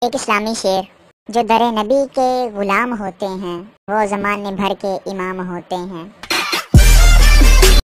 एक इस्लामी शेर। जो दरे नबी के गुलाम होते हैं वो ज़माने भर के इमाम होते हैं।